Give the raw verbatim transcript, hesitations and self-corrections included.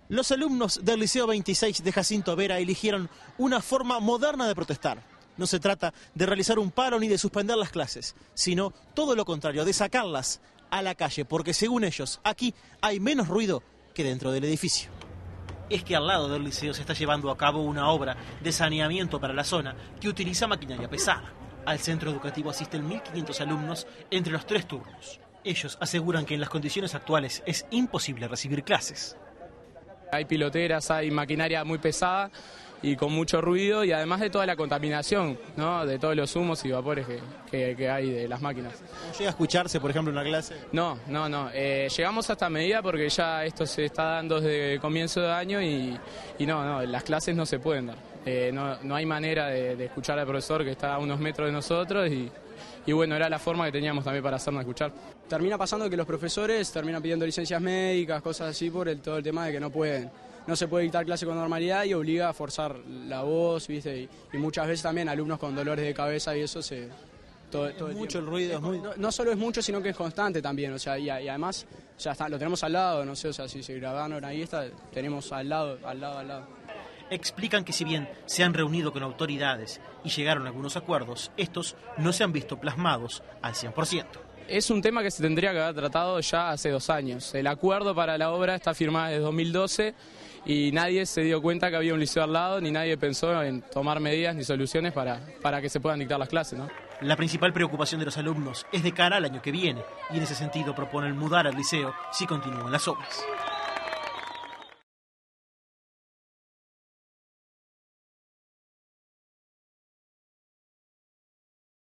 Los alumnos del Liceo veintiséis de Jacinto Vera eligieron una forma moderna de protestar. No se trata de realizar un paro ni de suspender las clases, sino todo lo contrario, de sacarlas a la calle, porque según ellos, aquí hay menos ruido que dentro del edificio. Es que al lado del liceo se está llevando a cabo una obra de saneamiento para la zona que utiliza maquinaria pesada. Al centro educativo asisten mil quinientos alumnos entre los tres turnos. Ellos aseguran que en las condiciones actuales es imposible recibir clases. Hay piloteras, hay maquinaria muy pesada y con mucho ruido, y además de toda la contaminación, ¿no?, de todos los humos y vapores que, que, que hay de las máquinas. ¿No llega a escucharse, por ejemplo, en una clase? No, no, no. Eh, llegamos a esta medida porque ya esto se está dando desde el comienzo de año y, y no, no, las clases no se pueden dar. Eh, no, no hay manera de, de escuchar al profesor que está a unos metros de nosotros y, y bueno, era la forma que teníamos también para hacernos escuchar. Termina pasando que los profesores terminan pidiendo licencias médicas, cosas así, por el, todo el tema de que no pueden. No se puede dictar clase con normalidad y obliga a forzar la voz, ¿viste? Y, y muchas veces también alumnos con dolores de cabeza y eso se... Todo, todo es el mucho tiempo. el ruido, es muy... No, no solo es mucho, sino que es constante también, o sea, y, y además, o sea, está, lo tenemos al lado, no sé, o sea, si se grabaron ahí, está, tenemos al lado, al lado, al lado. Explican que si bien se han reunido con autoridades y llegaron a algunos acuerdos, estos no se han visto plasmados al cien por ciento. Es un tema que se tendría que haber tratado ya hace dos años. El acuerdo para la obra está firmado desde dos mil doce y nadie se dio cuenta que había un liceo al lado, ni nadie pensó en tomar medidas ni soluciones para, para que se puedan dictar las clases, ¿no? La principal preocupación de los alumnos es de cara al año que viene y en ese sentido proponen mudar al liceo si continúan las obras.